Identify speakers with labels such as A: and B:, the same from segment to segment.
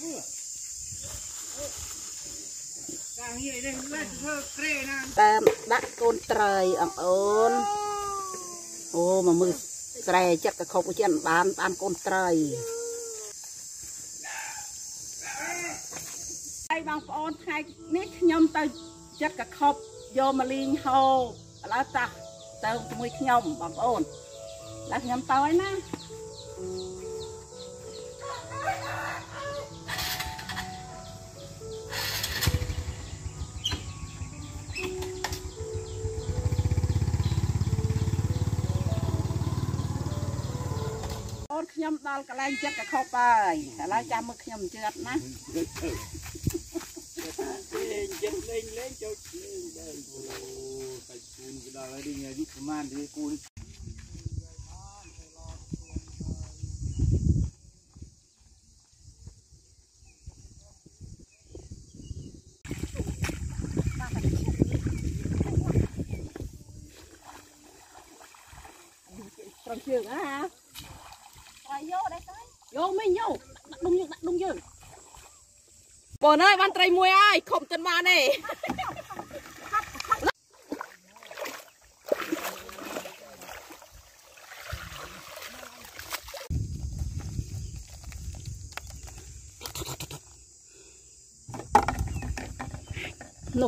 A: tam đặt con trời ổn ô mà mưa trời chắc là không có chuyện bán con trời đây bằng con hai nít nhom tay chắc là không vô mà liên hồ là ta tao mới nhom bằng ổn là nhom tao ấy nè nhom đal cái lai chất cái khóc bài cái lai cha mực nhom chết nè lên cho đây cái cún cái đó đi nghe đi command đi cún trong trường á hả vô đây vô mình vô đặt đúng dương bồn ơi ban trai mùi ai không tên ba này no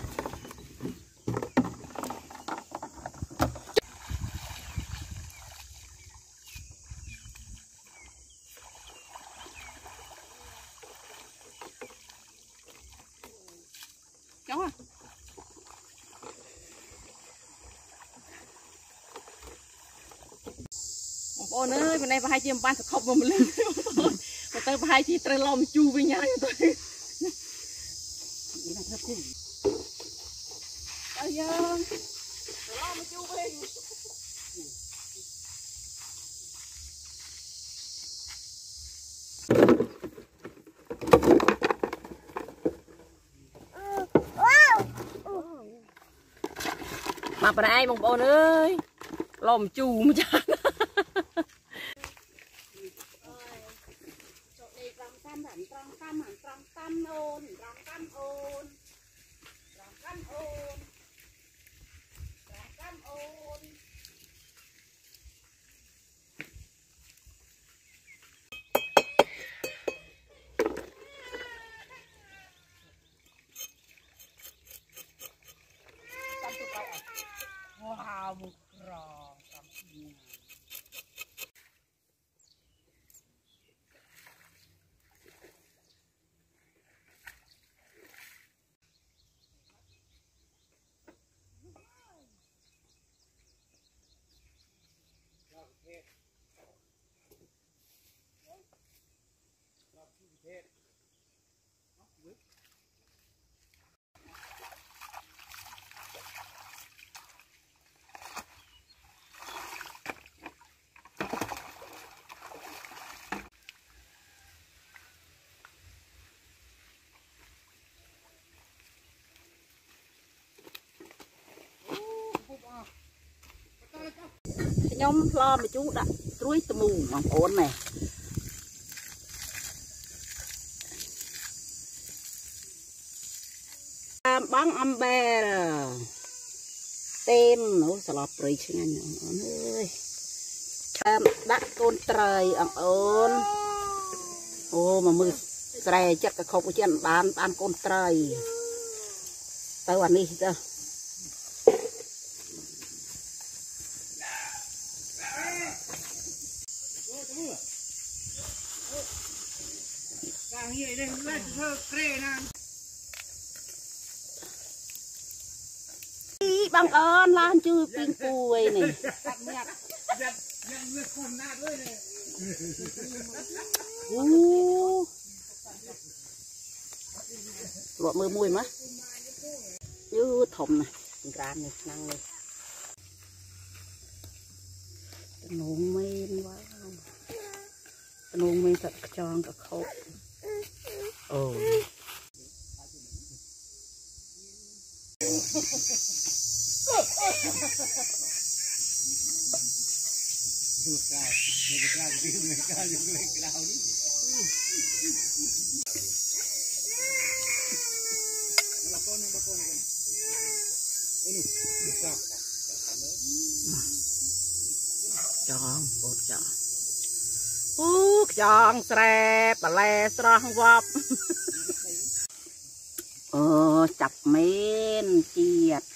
A: cháu à ôi ơi bên này hai chị ban thật không mà mình lên mà tới hai chị trời lo mình chu với nhau tôi bây giờ lo mình chu với mà bên ai mong bồn ơi lòm chù mà chán wow một rò cảm ơn nhóm lo mà chú đặt chuối tôm mù bằng ổn này bắn âm bè tên nó sọp rồi chứ anh ơi đặt con trời ổn ô mà mưa trời chắc là không có chuyện bán con trời tao ăn đi tao bằng ơn lan chưa pin cùi này lọ mưa mùi má như thùng này gan này năng này nung men quá nung men thật tròn cả khâu ồ จองปวดจองจองแสบปลาแลสระวับจับเมนเจียด